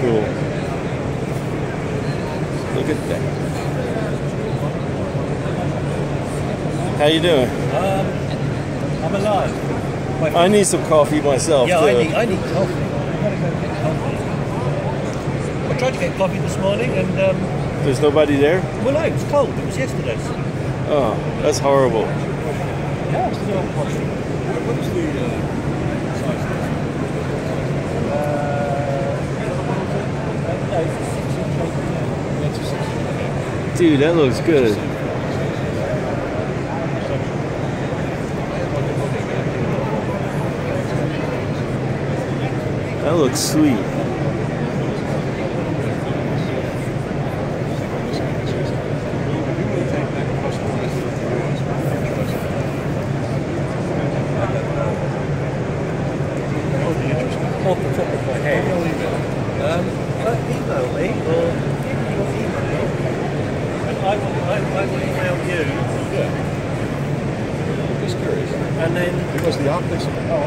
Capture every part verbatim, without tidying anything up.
cool. Look at that. How you doing? Um, I'm alive. I need some coffee myself. Yeah, too. I need, I need coffee. I've got to go get coffee. I tried to get coffee this morning and... Um, There's nobody there? well, no, it was cold. It was yesterday's. Oh, that's horrible. Yeah, it's still coffee. What is the uh, size of Uh, Dude, that looks good. That looks sweet. off the top of my head. Um, but email me or give me your email and I will, I, I will email you. Yeah. Just curious. And then... Because the optics... Oh,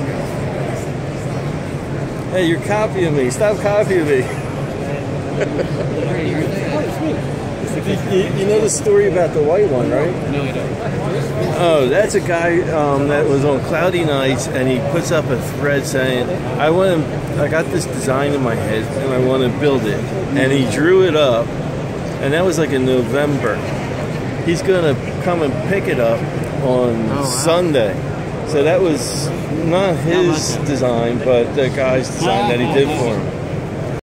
Hey, you're copying me. Stop copying me. you, you, you know the story about the white one, right? no, I don't. Oh, that's a guy um, that was on cloudy nights, and he puts up a thread saying, "I want to. I got this design in my head, and I want to build it." And he drew it up, and that was like in November. He's gonna come and pick it up on oh, wow. Sunday. So that was not his design, but the guy's design that he did for him.